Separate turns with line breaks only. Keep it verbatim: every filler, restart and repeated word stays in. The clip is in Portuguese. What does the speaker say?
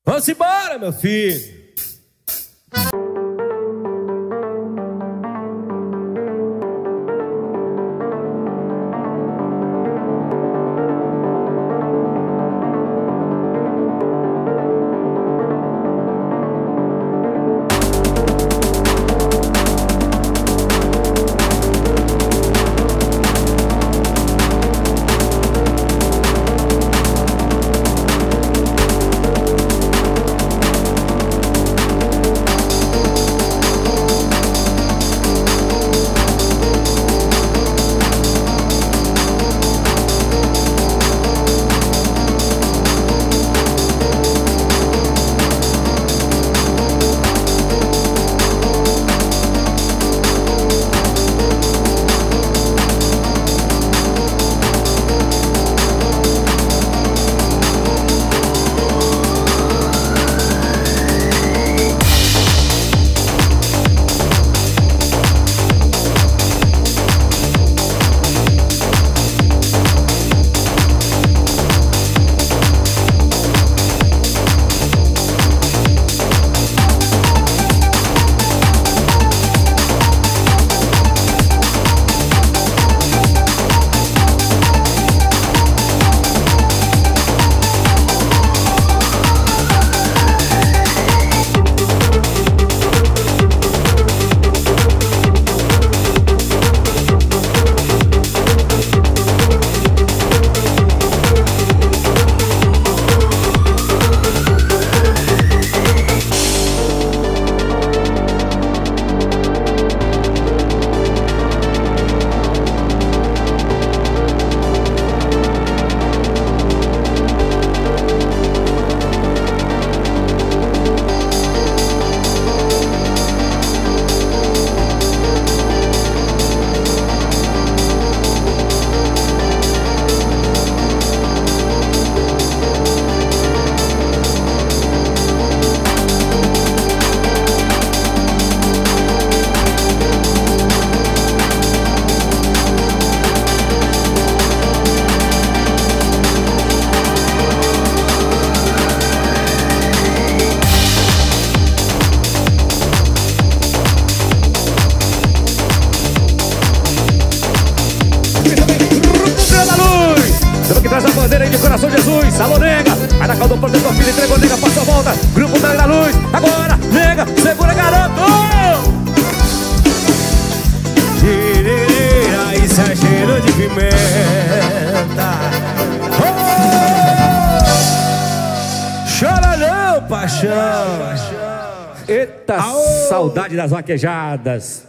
Vamos embora, meu filho.
Coração Jesus, alô nega, vai na calda do protetor, filho, entregou nega, passou a volta, grupo da luz, agora, nega, segura garoto! Girira, isso é cheiro de pimenta. Oh! Chora não, paixão. Eita, aô! Saudade das vaquejadas.